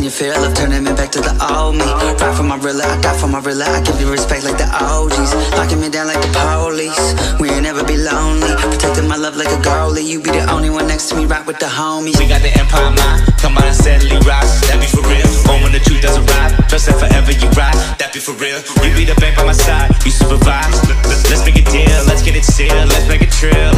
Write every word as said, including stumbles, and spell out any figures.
Can you feel love turning me back to the old me? Ride for my real, I die for my real. I give you respect like the O Gs, locking me down like the police. We ain't never be lonely, protecting my love like a goalie. You be the only one next to me, right with the homies. We got the empire mind, come on and steadily rise. That be for real, home when the truth doesn't arrive. Trust that forever you ride, that be for real. You be the bank by my side, you supervise. Let's make a deal, let's get it sealed, let's make it trill.